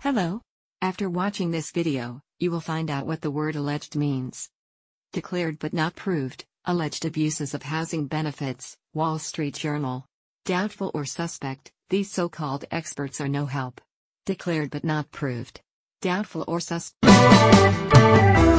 Hello. After watching this video, you will find out what the word alleged means. Declared but not proved, alleged abuses of housing benefits, Wall Street Journal. Doubtful or suspect, these so-called experts are no help. Declared but not proved. Doubtful or suspect.